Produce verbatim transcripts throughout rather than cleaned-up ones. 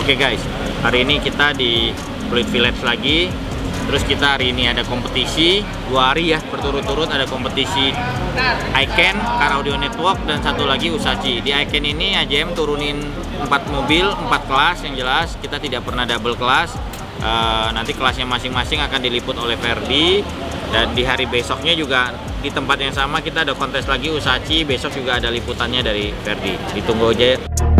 Oke guys, hari ini kita di Fluid Village lagi. Terus kita hari ini ada kompetisi dua hari ya berturut-turut, ada kompetisi Icon, Car Audio Network, dan satu lagi Usachi. Di Icon ini A J M turunin empat mobil, empat kelas. Yang jelas kita tidak pernah double kelas. Uh, nanti kelasnya masing-masing akan diliput oleh Verdi. Dan di hari besoknya juga di tempat yang sama kita ada kontes lagi Usachi. Besok juga ada liputannya dari Verdi. Ditunggu aja ya.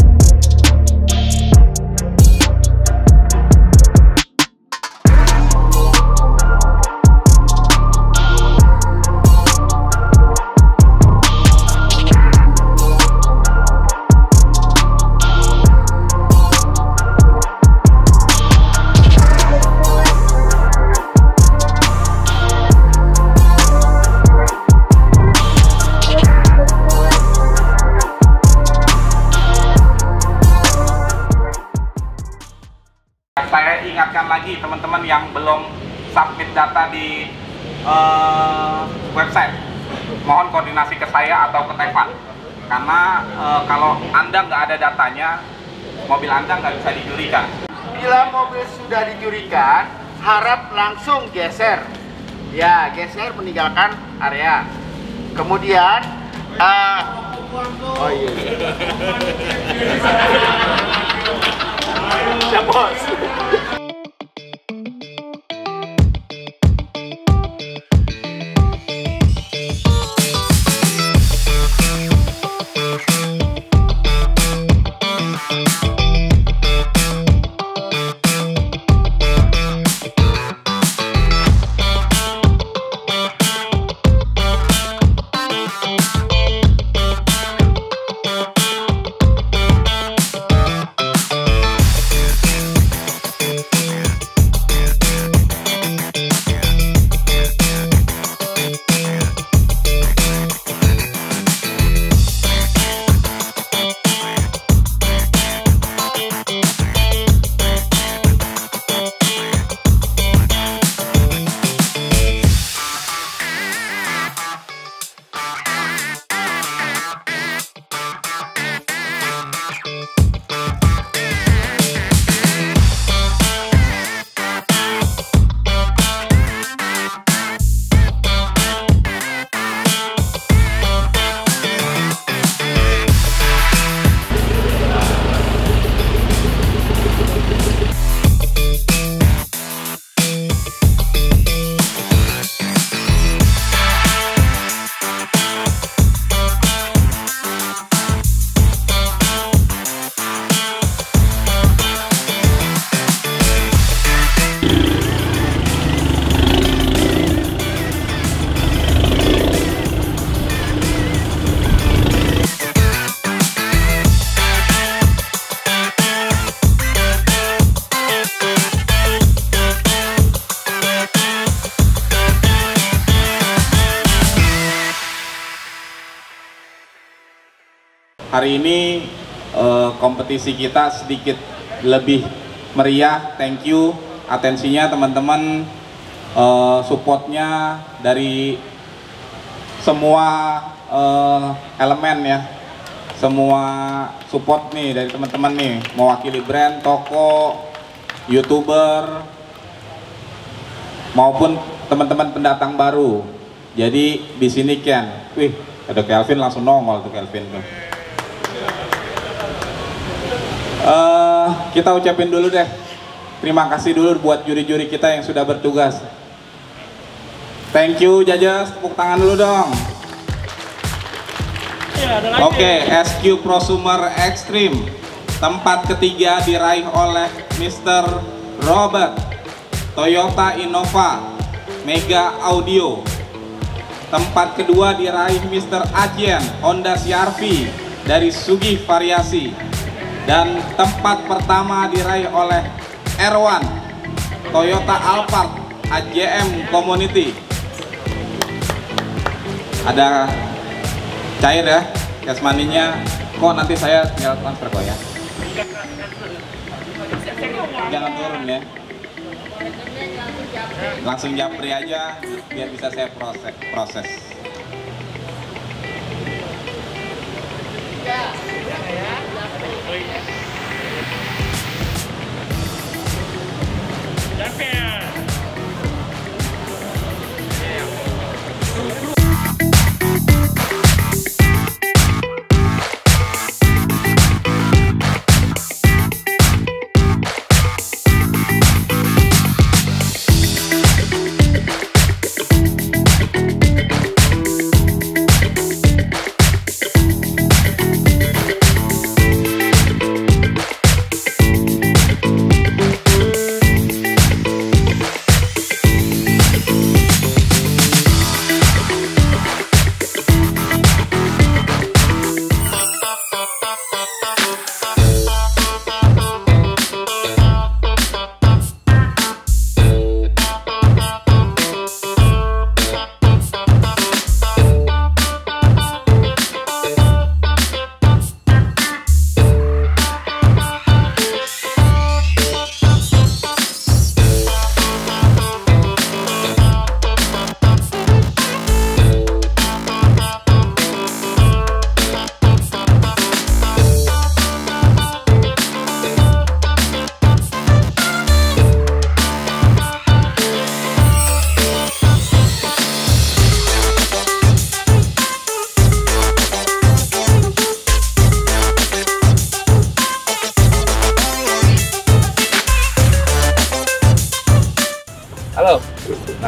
Saya ingatkan lagi teman-teman yang belum submit data di uh, website, mohon koordinasi ke saya atau ke Tevan, karena uh, kalau Anda nggak ada datanya, mobil Anda nggak bisa dijurikan. Bila mobil sudah dijurikan, harap langsung geser, ya geser meninggalkan area. Kemudian, uh, oh iya. Ya bos. Hari ini uh, kompetisi kita sedikit lebih meriah. Thank you atensinya teman-teman, uh, supportnya dari semua uh, elemen ya, semua support nih dari teman-teman nih, mewakili brand, toko, youtuber, maupun teman-teman pendatang baru. Jadi di sini Ken, wih ada Kelvin langsung nongol tuh Kelvin tuh. Uh, kita ucapin dulu deh terima kasih dulu buat juri-juri kita yang sudah bertugas. Thank you Jajas, tepuk tangan dulu dong. Oke, okay, S Q Prosumer Extreme tempat ketiga diraih oleh mister Robert, Toyota Innova Mega Audio. Tempat kedua diraih mister Adjen, Honda C R V dari Sugi Variasi. Dan tempat pertama diraih oleh Erwan, Toyota Alphard A J M Community. Ada cair ya, cash money-nya. Kok nanti saya tinggal transfer kok ya. Jangan turun ya. Langsung japri aja biar bisa saya proses proses.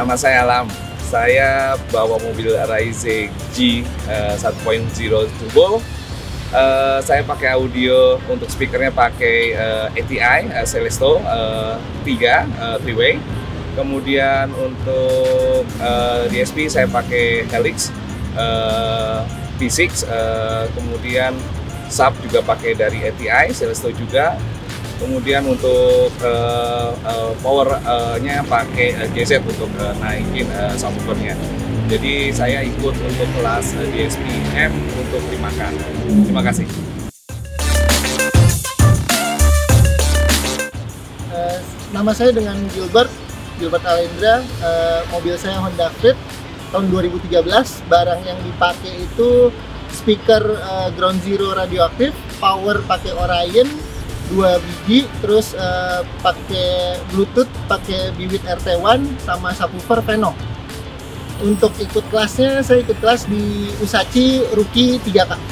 nama saya Alam. Saya bawa mobil Arise G uh, satu titik nol Turbo. Uh, saya pakai audio, untuk speakernya pakai uh, A T I uh, Celesto uh, tiga uh, three way. Kemudian untuk uh, D S P saya pakai Helix uh, V six. Uh, kemudian sub juga pakai dari A T I Celesto juga. Kemudian untuk uh, uh, powernya pakai uh, G Z untuk uh, naikin uh, subwoofernya. Jadi saya ikut untuk kelas uh, D S P M untuk lima K. Terima kasih. Uh, nama saya dengan Gilbert, Gilbert Alendra. Uh, mobil saya Honda Fit tahun dua ribu tiga belas. Barang yang dipakai itu speaker uh, Ground Zero radioaktif, power pakai Orion dua biji, terus uh, pakai Bluetooth, pakai Biwit R T satu sama subwoofer Veno. Untuk ikut kelasnya, saya ikut kelas di Usachi Rookie tiga K.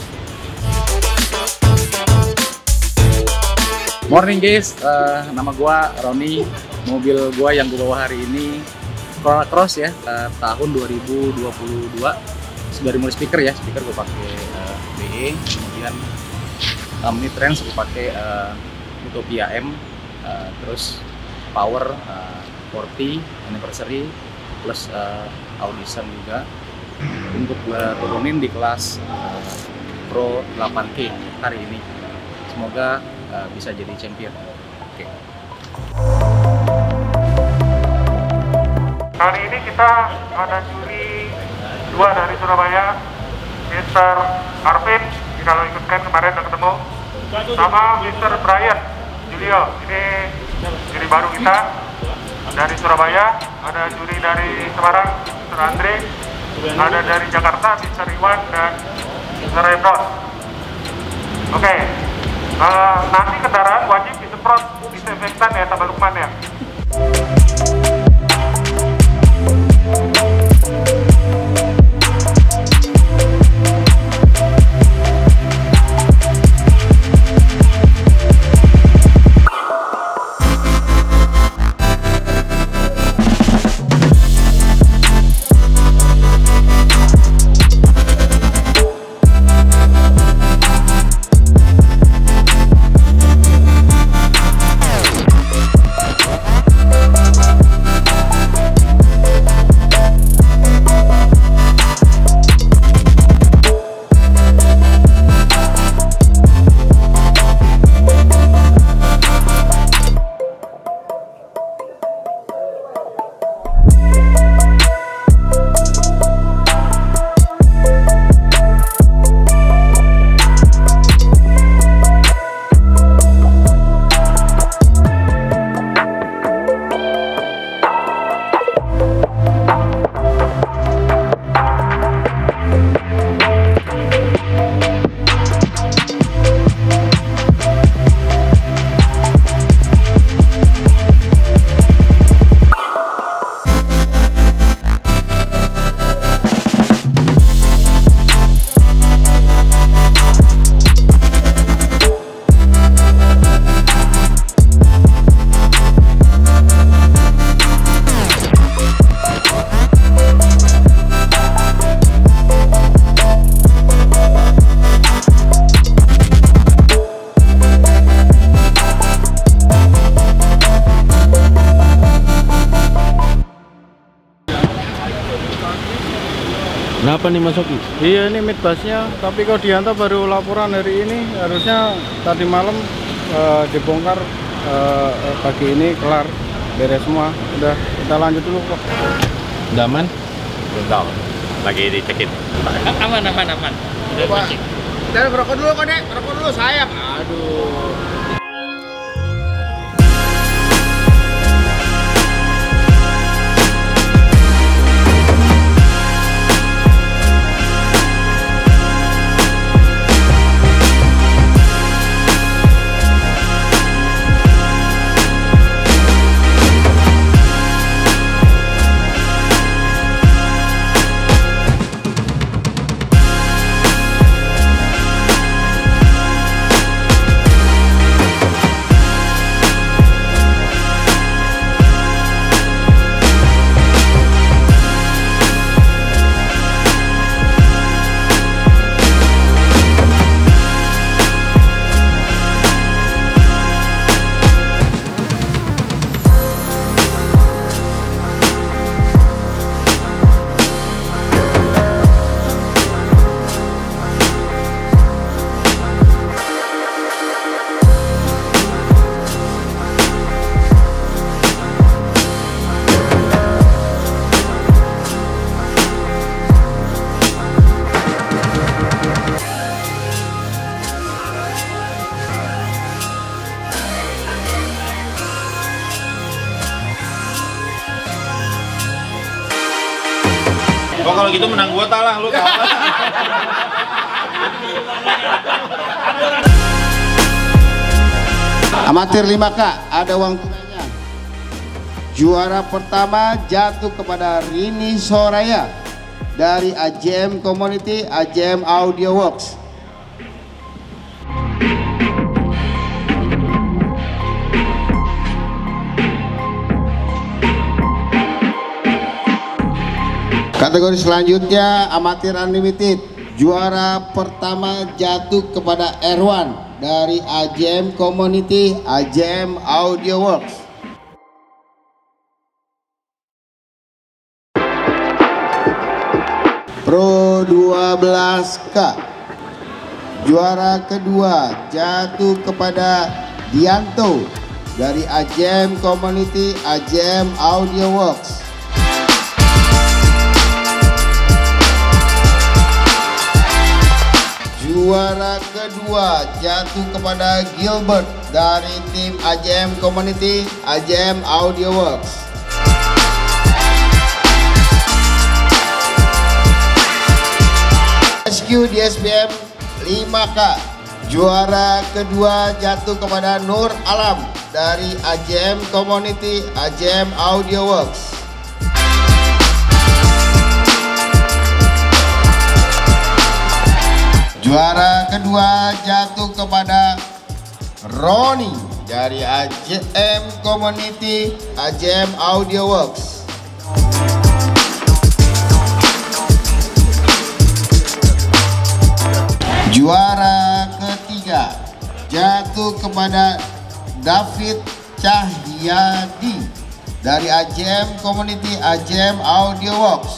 Morning guys, uh, nama gua Roni. Mobil gua yang gua bawa hari ini Corolla Cross ya, uh, tahun dua ribu dua puluh dua. Sudah mulai speaker ya, speaker gua pakai uh, B E, kemudian Um, ini trend saya pakai uh, Utopia M, uh, terus power uh, empat puluh anniversary plus uh, Audition juga. Untuk uh, turunin di kelas uh, Pro delapan K hari ini. Semoga uh, bisa jadi champion. Oke. Okay. Kali ini kita ada juri dua dari Surabaya, mister Arvin. Kalau ikutkan kemarin udah ketemu, sama mister Brian Julio. Ini juri baru kita dari Surabaya. Ada juri dari Semarang, mister Andre. Ada dari Jakarta, mister Iwan dan mister Ebron. Oke, okay. uh, nanti kendaraan wajib disemprot disinfektan ya, tambah Lukman ya. Kenapa nih Mas Oki? Iya ini midbusnya, tapi kok diantar baru laporan hari ini, harusnya tadi malam uh, dibongkar, uh, pagi ini kelar, beres semua. Udah, kita lanjut dulu kok. Udah aman? Belum tahu, lagi dicekin. Aman, aman, aman. Udah dicek. Kita ngerokok dulu kok, Dek. Ngerokok dulu, sayang. Aduh. Oh kalau gitu menang gua talah lu kalah. Amatir lima K, ada uang tunainya. Juara pertama jatuh kepada Rini Soraya dari A J M Community A J M Audio Works. Kategori selanjutnya Amatir Unlimited. Juara pertama jatuh kepada Erwan dari A J M Community A J M Audio Works. Pro dua belas K. Juara kedua jatuh kepada Dianto dari A J M Community A J M Audio Works. Juara kedua jatuh kepada Gilbert dari tim A J M Community A J M Audio Works. S Q di S B M lima K. Juara kedua jatuh kepada Nur Alam dari A J M Community A J M Audio Works. Juara kedua jatuh kepada Roni dari A J M Community A J M Audio Works. Juara ketiga jatuh kepada David Cahyadi dari A J M Community A J M Audio Works.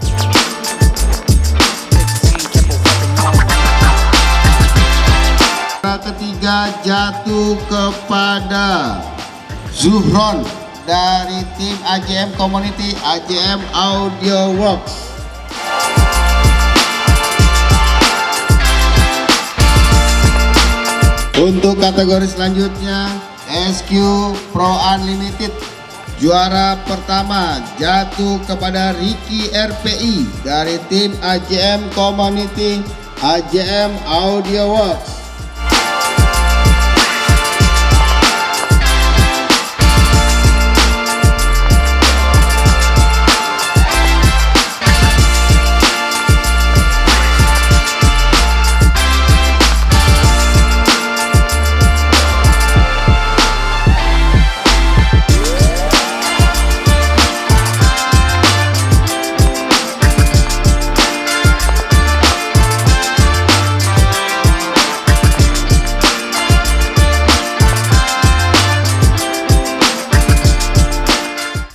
Juara ketiga jatuh kepada Zuhron dari tim A J M Community A J M Audio Works. Untuk kategori selanjutnya S Q Pro Unlimited. Juara pertama jatuh kepada Ricky R P I dari tim A J M Community A J M Audio Works.